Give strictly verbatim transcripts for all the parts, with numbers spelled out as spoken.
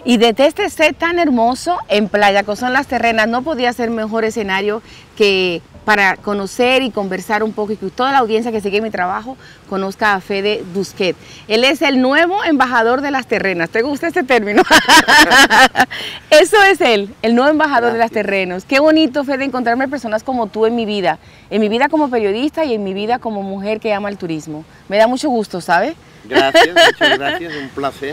Y desde este set tan hermoso en Playa Cozón Las Terrenas no podía ser mejor escenario que para conocer y conversar un poco y que toda la audiencia que sigue mi trabajo conozca a Fede Busquet. Él es el nuevo embajador de Las Terrenas. ¿Te gusta este término? Eso es él, el nuevo embajador Gracias. de Las Terrenas. Qué bonito, Fede, encontrarme personas como tú en mi vida, en mi vida como periodista y en mi vida como mujer que ama el turismo. Me da mucho gusto, ¿sabes? Gracias, muchas gracias, un placer.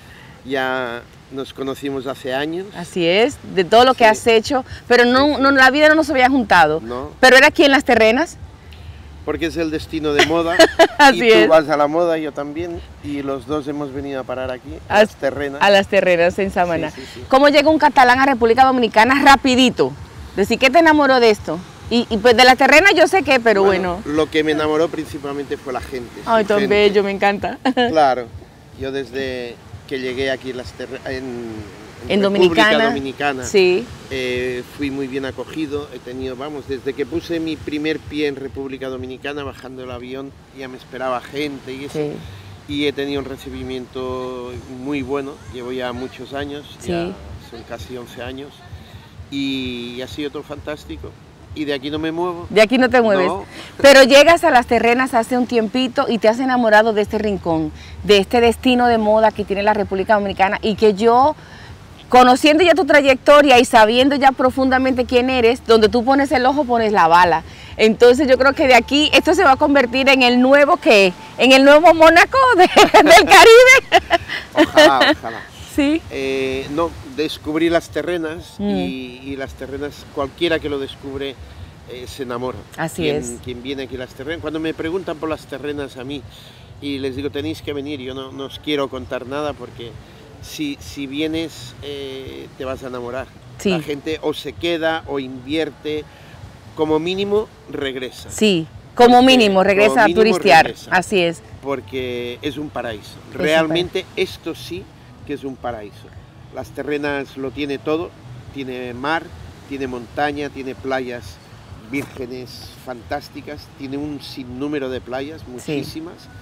Ya nos conocimos hace años. Así es, de todo lo que sí. has hecho, pero no, no, la vida no nos había juntado. No. Pero era aquí en Las Terrenas. Porque es el destino de moda. Así y tú es. vas a la moda, yo también, y los dos hemos venido a parar aquí, a, a Las Terrenas. A Las Terrenas, en Samaná. Sí, sí, sí. ¿Cómo llega un catalán a República Dominicana rapidito? Decir, ¿qué te enamoró de esto? Y, y pues de Las Terrenas yo sé qué, pero bueno, bueno. Lo que me enamoró principalmente fue la gente. Ay, tan gente. bello, me encanta. Claro, yo desde que llegué aquí Las Terrenas, en, en, en República Dominicana, Dominicana sí. eh, fui muy bien acogido. He tenido, vamos, desde que puse mi primer pie en República Dominicana, bajando el avión, ya me esperaba gente y eso. Sí. Y he tenido un recibimiento muy bueno. Llevo ya muchos años, sí. ya son casi once años, y ha sido todo fantástico. Y de aquí no me muevo. De aquí no te mueves. No. Pero llegas a Las Terrenas hace un tiempito y te has enamorado de este rincón, de este destino de moda que tiene la República Dominicana y que yo, conociendo ya tu trayectoria y sabiendo ya profundamente quién eres, donde tú pones el ojo pones la bala. Entonces yo creo que de aquí esto se va a convertir en el nuevo ¿qué? En el nuevo Mónaco de, del Caribe. Ojalá, ojalá. Sí. Eh, no, descubrí Las Terrenas mm. y, y Las Terrenas, cualquiera que lo descubre eh, se enamora. Así quien, es. Quien viene aquí a Las Terrenas, cuando me preguntan por Las Terrenas a mí y les digo tenéis que venir, yo no, no os quiero contar nada porque si, si vienes eh, te vas a enamorar. Sí. La gente o se queda o invierte, como mínimo regresa. Sí, como porque, mínimo regresa como mínimo a turistear, regresa, así es. Porque es un paraíso, es realmente un paraíso. Esto sí que es un paraíso. Las Terrenas lo tiene todo, tiene mar, tiene montaña, tiene playas vírgenes fantásticas, tiene un sinnúmero de playas, muchísimas. Sí.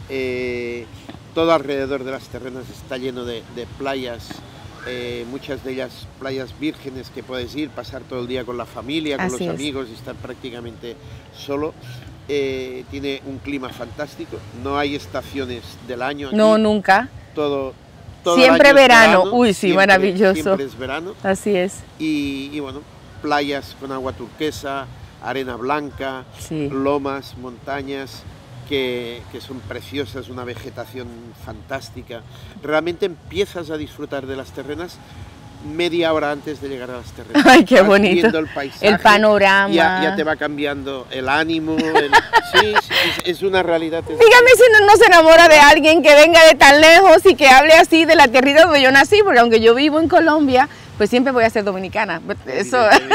Eh, todo alrededor de Las Terrenas está lleno de, de playas, eh, muchas de ellas playas vírgenes que puedes ir, pasar todo el día con la familia, con Así los es. amigos y estar prácticamente solo. Eh, tiene un clima fantástico, no hay estaciones del año aquí. No, nunca. Todo, todo siempre el año verano. verano, Uy, sí, siempre, maravilloso. Siempre es verano. Así es. Y, y bueno, playas con agua turquesa, arena blanca, sí. lomas, montañas que, que son preciosas, una vegetación fantástica. Realmente empiezas a disfrutar de Las Terrenas media hora antes de llegar a Las Terrenas. Ay, qué Vas bonito. viendo el paisaje, el panorama. Ya, ya te va cambiando el ánimo. El, sí, sí es, es una realidad. Es... Dígame si uno no se enamora de alguien que venga de tan lejos y que hable así de la tierrita donde yo nací, porque aunque yo vivo en Colombia, pues siempre voy a ser dominicana. Eso.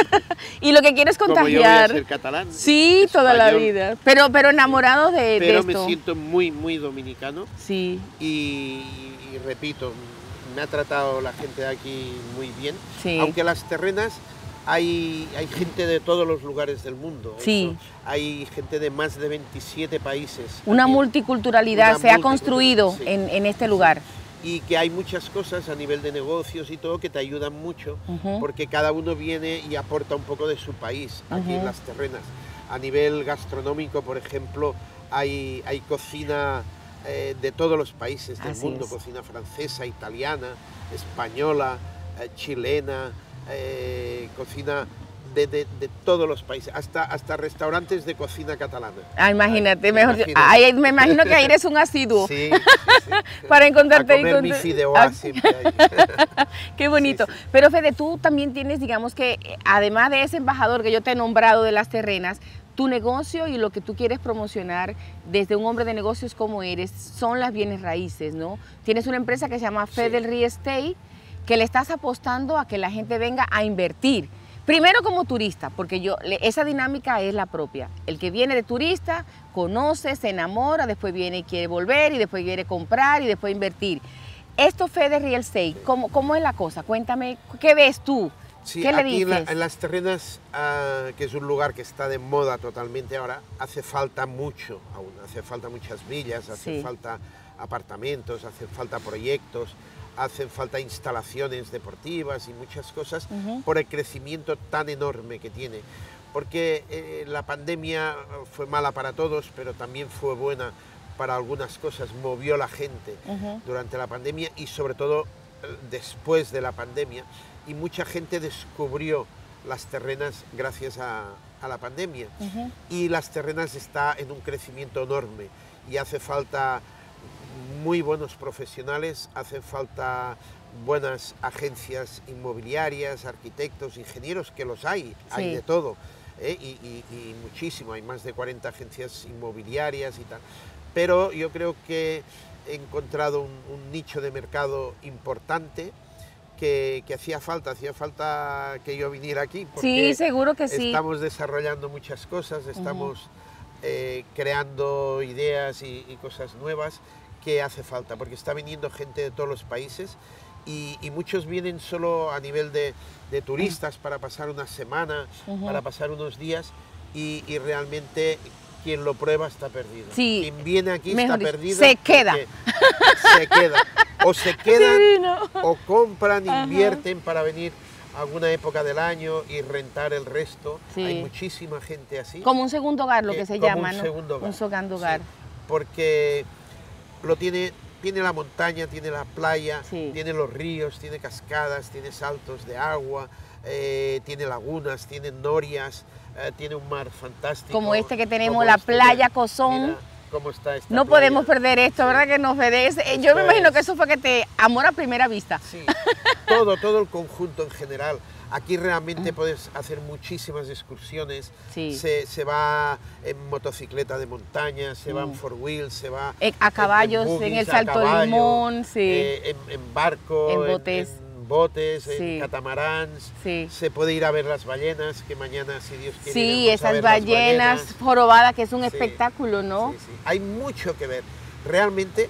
Y lo que quiero es contagiar. Como yo voy a ser catalán. Sí, español. Toda la vida. Pero, pero enamorado de, pero de esto. me siento muy, muy dominicano. Sí. Y, y repito, me ha tratado la gente de aquí muy bien, sí. aunque Las Terrenas hay, hay gente de todos los lugares del mundo, sí. Eso, hay gente de más de veintisiete países. Una aquí. multiculturalidad Una se ha construido sí. en, en este lugar. Y que hay muchas cosas a nivel de negocios y todo que te ayudan mucho, uh-huh. porque cada uno viene y aporta un poco de su país aquí uh-huh. en Las Terrenas. A nivel gastronómico, por ejemplo, hay, hay cocina Eh, de todos los países del Así mundo, es. Cocina francesa, italiana, española, eh, chilena, eh, cocina de, de, de todos los países, hasta, hasta restaurantes de cocina catalana. Ah, imagínate, Ay, mejor, imagínate. Ay, me imagino que ahí eres un asiduo. Sí, sí, sí. Para encontrarte a comer ahí con... mi fideuá siempre ahí. Qué bonito. Sí, sí. Pero Fede, tú también tienes, digamos que, además de ese embajador que yo te he nombrado de Las Terrenas, tu negocio y lo que tú quieres promocionar desde un hombre de negocios como eres son las bienes raíces, ¿no? Tienes una empresa que se llama Fede sí. Real Estate, que le estás apostando a que la gente venga a invertir. Primero como turista, porque yo, esa dinámica es la propia. El que viene de turista, conoce, se enamora, después viene y quiere volver, y después quiere comprar, y después invertir. Esto Fede Real Estate, sí. ¿cómo, ¿cómo es la cosa? Cuéntame, ¿qué ves tú? Sí, ¿Qué le aquí dices? En, la, en Las Terrenas, uh, que es un lugar que está de moda totalmente ahora, hace falta mucho aún, hace falta muchas villas, hace sí. falta apartamentos, hace falta proyectos, hacen falta instalaciones deportivas y muchas cosas Ujú. por el crecimiento tan enorme que tiene. Porque eh, la pandemia fue mala para todos, pero también fue buena para algunas cosas, movió la gente Ujú. durante la pandemia y sobre todo eh, después de la pandemia, y mucha gente descubrió las terrenas gracias a, a la pandemia. Ujú. Y las terrenas está en un crecimiento enorme y hace falta muy buenos profesionales, hace falta buenas agencias inmobiliarias, arquitectos, ingenieros, que los hay, hay Sí. de todo, ¿eh? y, y- y muchísimo, hay más de cuarenta agencias inmobiliarias y tal. Pero yo creo que he encontrado un, un nicho de mercado importante que, que hacía falta, hacía falta que yo viniera aquí, Sí, porque seguro que sí. estamos desarrollando muchas cosas, estamos eh, creando ideas y, y cosas nuevas que hace falta, porque está viniendo gente de todos los países y, y muchos vienen solo a nivel de, de turistas para pasar una semana, Ujú. para pasar unos días y, y realmente quien lo prueba está perdido. Sí, Quien viene aquí mejor está dicho, perdido. se queda. porque Se queda. O se quedan Divino. o compran, Ajá. invierten para venir alguna época del año y rentar el resto. Sí. Hay muchísima gente así. Como un segundo hogar, lo Eh, que se como llama, un ¿no? segundo hogar. Un segundo Sí, hogar. porque lo tiene, tiene la montaña, tiene la playa, Sí. tiene los ríos, tiene cascadas, tiene saltos de agua, eh, tiene lagunas, tiene norias, eh, tiene un mar fantástico. Como este que tenemos, como la este, playa Cozón. mira cómo está esta No playa. podemos perder esto, Sí. ¿verdad? Que nos obedece. Eh, Yo Esto me imagino es- que eso fue que te amor a primera vista. Sí, todo, todo el conjunto en general. Aquí realmente puedes hacer muchísimas excursiones. Sí. Se, se va en motocicleta de montaña, se va en Mm. four wheel, se va Eh, a caballos, en buggies, el a Salto caballo, Limón, sí. eh, en, en barco, En botes. en, botes, Sí. en catamarans. Sí. Se puede ir a ver las ballenas, que mañana, si Dios quiere, Sí, iremos a esas ver las ballenas ballenas. jorobadas, que es un Sí. espectáculo, ¿no? Sí, sí. Hay mucho que ver. Realmente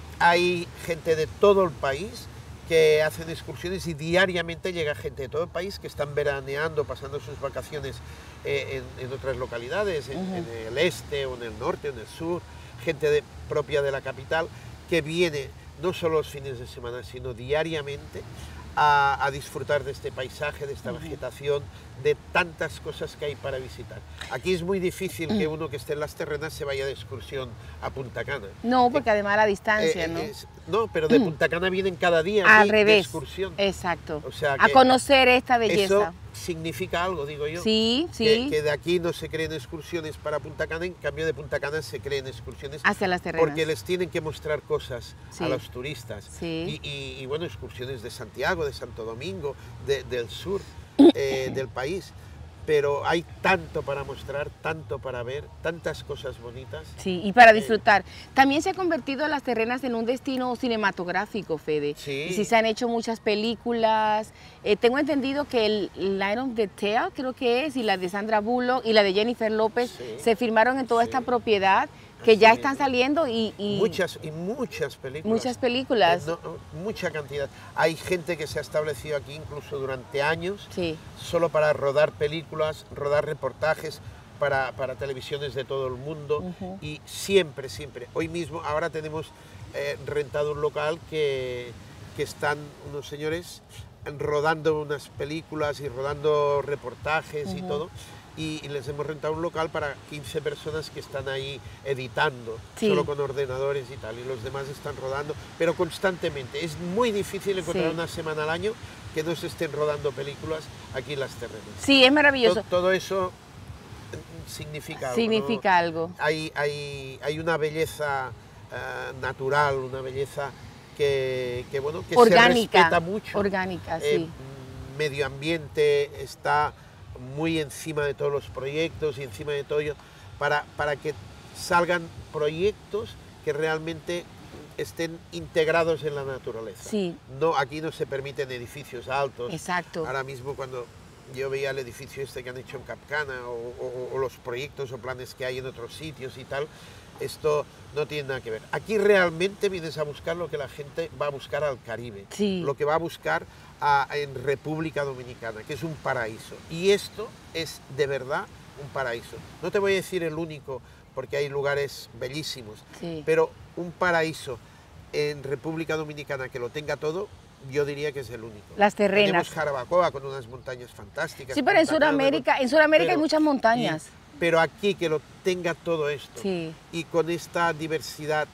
hay gente de todo el país que hacen excursiones y diariamente llega gente de todo el país que están veraneando, pasando sus vacaciones eh, en, en otras localidades, en, Ujú. en el este o en el norte o en el sur, gente de- propia de la capital que viene no solo los fines de semana, sino diariamente a, a disfrutar de este paisaje, de esta Ujú. vegetación, de tantas cosas que hay para visitar. Aquí es muy difícil que uno que esté en las terrenas se vaya de excursión a Punta Cana. No, porque además la Eh, distancia, eh, ¿no? es- no, pero de Punta Cana vienen cada día Al aquí de revés. excursión. Exacto. O sea A que conocer esta Eso belleza. significa algo, digo yo. Sí, Que, sí. que de aquí no se creen excursiones para Punta Cana, en cambio de Punta Cana se creen excursiones Hacia las terrenas. porque les tienen que mostrar cosas Sí. a los turistas. Sí. Y, y- y, bueno, excursiones de Santiago, de Santo Domingo, de- del sur eh, del país. Pero hay tanto para mostrar, tanto para ver, tantas cosas bonitas. Sí, y para Eh, disfrutar. También se ha convertido las terrenas en un destino cinematográfico, Fede. Sí. Y sí se han hecho muchas películas. Eh, tengo entendido que el Light of the Tail, creo que es, y la de Sandra Bullock y la de Jennifer López Sí. se filmaron en toda Sí. esta propiedad que Así ya es. están saliendo y, y Muchas y muchas películas. muchas películas. Eh, no, no, mucha cantidad. Hay gente que se ha establecido aquí incluso durante años Sí, solo para rodar películas, rodar reportajes para, para televisiones de todo el mundo. Ujú. Y siempre, siempre. Hoy mismo, ahora tenemos eh, rentado un local que, que están unos señores rodando unas películas y rodando reportajes y Ujú. todo. Y, y les hemos rentado un local para quince personas que están ahí editando, Sí. solo con ordenadores y tal, y los demás están rodando, pero constantemente. Es muy difícil encontrar Sí. una semana al año que no se estén rodando películas aquí en las terrenas. sí, es To- maravilloso. Todo, eso eh, significa algo. ¿no? Significa algo. Hay, hay, hay una belleza eh, natural, una belleza que, que, bueno, que se Orgánica. respeta mucho. Orgánica, Eh, sí. Medio ambiente está muy encima de todos los proyectos y encima de todo ello para, para que salgan proyectos que realmente estén integrados en la naturaleza. Sí. No, aquí no se permiten edificios altos. Exacto. Ahora mismo cuando yo veía el edificio este que han hecho en Capcana o, o- o los proyectos o planes que hay en otros sitios y tal, esto no tiene nada que ver. Aquí realmente vienes a buscar lo que la gente va a buscar al Caribe, Sí. lo que va a buscar a- en República Dominicana, que es un paraíso. Y esto es de verdad un paraíso. No te voy a decir el único, porque hay lugares bellísimos, Sí. pero un paraíso en República Dominicana que lo tenga todo, yo diría que es el único. Las terrenas. Tenemos Jarabacoa con unas montañas fantásticas. Sí, pero en Sudamérica, en Sudamérica hay muchas montañas. Y, pero aquí que lo tenga todo esto, sí. y con esta diversidad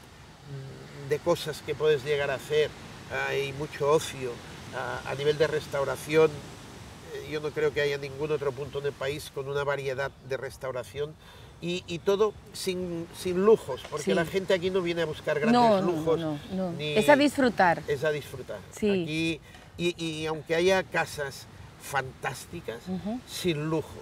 de cosas que puedes llegar a hacer, hay mucho ocio, a, a nivel de restauración, yo no creo que haya ningún otro punto en el país con una variedad de restauración. Y, y todo sin, sin lujos, porque sí. la gente aquí no viene a buscar grandes no, lujos. No, no, no. Ni, es a disfrutar. Es a disfrutar. Sí. Aquí, y, y aunque haya casas fantásticas, uh-huh. sin lujos.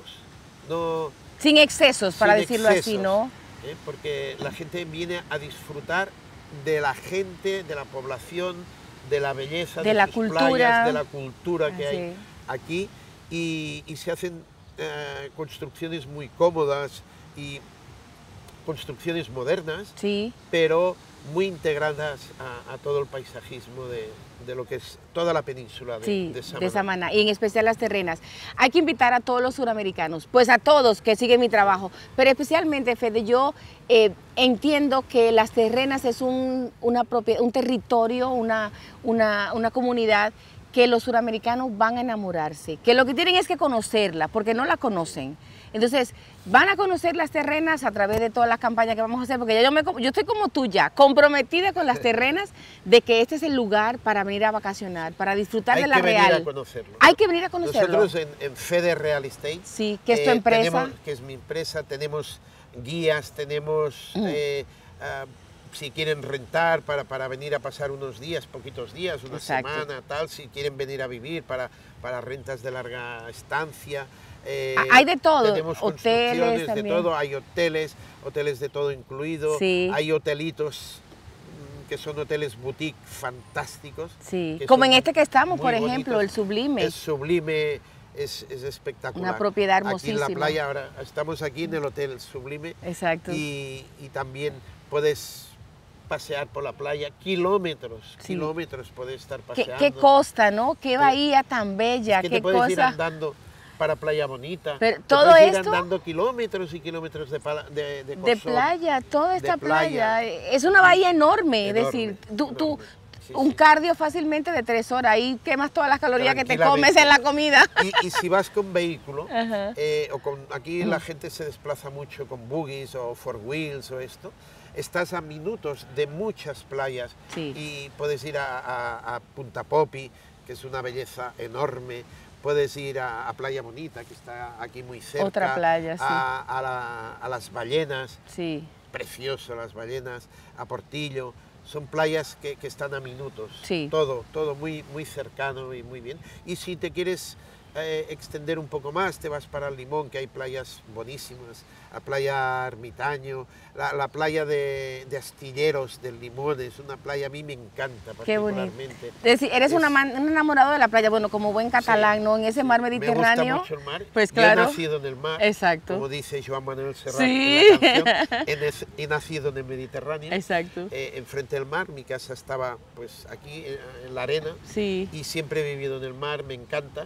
No, sin excesos, para sin decirlo excesos, así, ¿no? ¿eh? Porque la gente viene a disfrutar de la gente, de la población, de la belleza, de, de la sus cultura. playas, de la cultura que ah, hay sí. aquí. Y, y se hacen eh, construcciones muy cómodas, y construcciones modernas, sí. pero muy integradas a, a todo el paisajismo de, de lo que es toda la península de, sí, de Samaná. de Samaná, y en especial las terrenas. Hay que invitar a todos los suramericanos, pues a todos que siguen mi trabajo, pero especialmente, Fede, yo eh, entiendo que las terrenas es un, una propiedad, un territorio, una, una, una comunidad que los suramericanos van a enamorarse, que lo que tienen es que conocerla, porque no la conocen. Entonces, van a conocer las terrenas a través de todas las campañas que vamos a hacer, porque ya yo, me, yo estoy como tú ya, comprometida con las terrenas, de que este es el lugar para venir a vacacionar, para disfrutar Hay de la que real. Venir a conocerlo. Hay que venir a conocerlo. Nosotros en, en Fede Real Estate, sí, que es tu eh, empresa, tenemos, que es mi empresa, tenemos guías, tenemos... Mm. Eh, uh, si quieren rentar para, para venir a pasar unos días, poquitos días, una Exacto. semana, tal, si quieren venir a vivir para, para rentas de larga estancia. Eh, hay de todo, tenemos hoteles de también. todo, hay hoteles, hoteles de todo incluido, sí. hay hotelitos que son hoteles boutique fantásticos. Sí, como en este que estamos, por ejemplo, bonitos. el Sublime. El Sublime es, es espectacular. Una propiedad hermosísima. Aquí en la playa, ahora estamos aquí en el Hotel Sublime. Exacto. Y, y también puedes pasear por la playa, kilómetros, sí. kilómetros puedes estar paseando. ¿Qué, qué costa, ¿no? Qué bahía tan bella, es que qué te puedes cosa. ir andando para Playa Bonita. Pero te todo puedes esto ir andando kilómetros y kilómetros de, de, de, de playa, toda esta playa. playa. Es una bahía enorme, enorme es decir, tú, enorme. tú sí, un sí. cardio fácilmente de tres horas, ahí quemas todas las calorías que te comes en la comida. Y, y si vas con vehículo, uh-huh. eh, o con, aquí uh-huh. la gente se desplaza mucho con buggies o four wheels o esto, estás a minutos de muchas playas sí. y puedes ir a, a, a Punta Popi, que es una belleza enorme, puedes ir a, a Playa Bonita, que está aquí muy cerca, otra playa, sí. a, a, la, a las ballenas, sí. precioso las ballenas, a Portillo, son playas que, que están a minutos, sí. todo, todo muy, muy cercano y muy bien. Y si te quieres eh, extender un poco más, te vas para el Limón, que hay playas buenísimas, a Playa Ermitaño, la, la playa de, de Astilleros del Limón, es una playa, a mí me encanta particularmente. Es decir, eres es, una man, un enamorado de la playa, bueno, como buen catalán, sí, ¿no? En ese mar Mediterráneo. Me gusta mucho el mar, pues claro. Yo he nacido en el mar, exacto. como dice Joan Manuel Serrat sí. en la canción, he, he nacido en el Mediterráneo, exacto. Eh, enfrente del mar, mi casa estaba pues aquí en, en la arena, sí. y siempre he vivido en el mar, me encanta.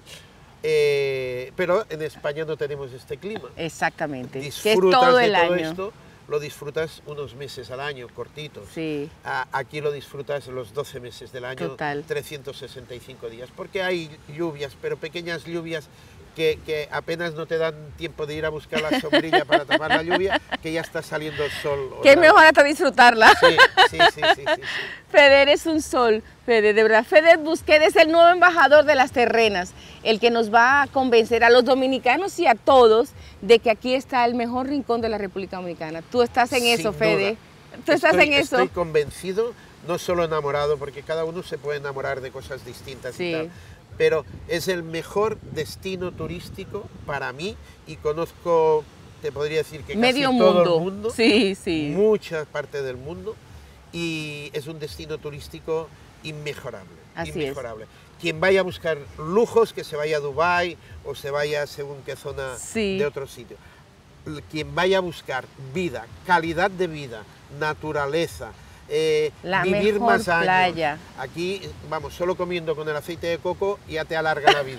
Eh, pero en España no tenemos este clima. Exactamente. Disfrutas que es todo de el todo año. esto, lo disfrutas unos meses al año, cortitos. Sí. A, aquí lo disfrutas los doce meses del año, total. trescientos sesenta y cinco días, porque hay lluvias, pero pequeñas lluvias que, que apenas no te dan tiempo de ir a buscar la sombrilla para tapar la lluvia, que ya está saliendo el sol. Que es mejor hasta disfrutarla. Sí, sí, sí, sí, sí, sí. Fede, eres un sol, Fede, de verdad. Fede Busquet es el nuevo embajador de las terrenas, el que nos va a convencer a los dominicanos y a todos de que aquí está el mejor rincón de la República Dominicana. Tú estás en Sin eso, duda. Fede. Tú estás estoy, en eso. Estoy convencido, no solo enamorado, porque cada uno se puede enamorar de cosas distintas sí. y tal, pero es el mejor destino turístico para mí y conozco, te podría decir que medio casi mundo. todo el mundo, sí, sí. mucha parte del mundo, y es un destino turístico inmejorable. Así inmejorable. Es. Quien vaya a buscar lujos, que se vaya a Dubái o se vaya según qué zona sí. de otro sitio. Quien vaya a buscar vida, calidad de vida, naturaleza, eh, la vivir mejor más años. playa. Aquí, vamos, solo comiendo con el aceite de coco ya te alarga la vida.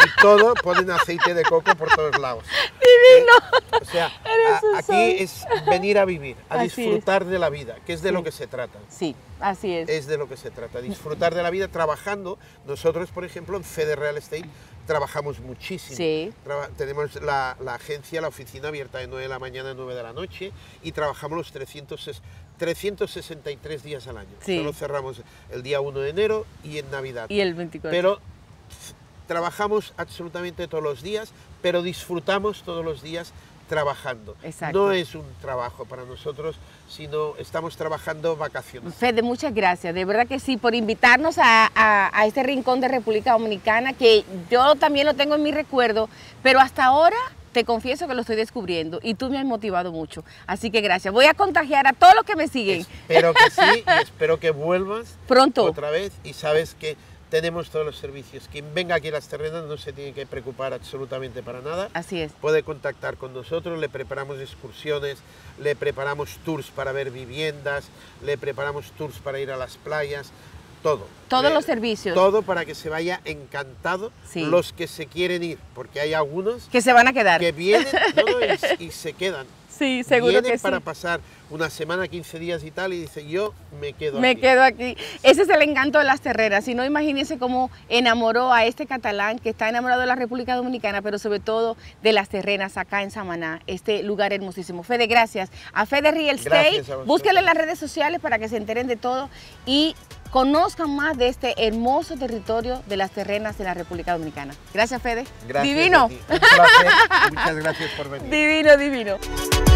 y todo ponen aceite de coco por todos lados. ¡Divino! ¿Eh? O sea, a, aquí es venir a vivir, a Así disfrutar es. de la vida, que es de sí. lo que se trata. Sí, así es. Es de lo que se trata, disfrutar de la vida trabajando. Nosotros, por ejemplo, en Fede Real Estate trabajamos muchísimo. Sí. Traba tenemos la, la agencia, la oficina abierta de nueve de la mañana a nueve de la noche y trabajamos los trescientos sesenta y tres días al año. Sí. Solo cerramos el día uno de enero y en Navidad. Y el veinticuatro. Pero trabajamos absolutamente todos los días, pero disfrutamos todos los días trabajando. Exacto. No es un trabajo para nosotros, sino estamos trabajando vacaciones. Fede, muchas gracias, de verdad que sí, por invitarnos a, a, a este rincón de República Dominicana, que yo también lo tengo en mi recuerdo, pero hasta ahora te confieso que lo estoy descubriendo y tú me has motivado mucho. Así que gracias. Voy a contagiar a todos los que me siguen. Espero que sí y espero que vuelvas pronto otra vez y sabes que tenemos todos los servicios. Quien venga aquí a Las Terrenas no se tiene que preocupar absolutamente para nada. Así es. Puede contactar con nosotros, le preparamos excursiones, le preparamos tours para ver viviendas, le preparamos tours para ir a las playas, todo. Todos le, los servicios. Todo para que se vaya encantado sí. los que se quieren ir, porque hay algunos que se van a quedar. Que vienen no, no, y, y se quedan. Sí, seguro Vienen que sí. para pasar una semana, quince días y tal, y dice, yo me quedo me aquí. Me quedo aquí. Ese es el encanto de Las Terrenas. Si no, imagínense cómo enamoró a este catalán que está enamorado de la República Dominicana, pero sobre todo de Las Terrenas, acá en Samaná, este lugar hermosísimo. Fede, gracias. A Fede Real Estate, búsquenle en las redes sociales para que se enteren de todo y conozcan más de este hermoso territorio de Las Terrenas de la República Dominicana. Gracias, Fede. Gracias. Divino. Un placer. Muchas gracias por venir. Divino, divino.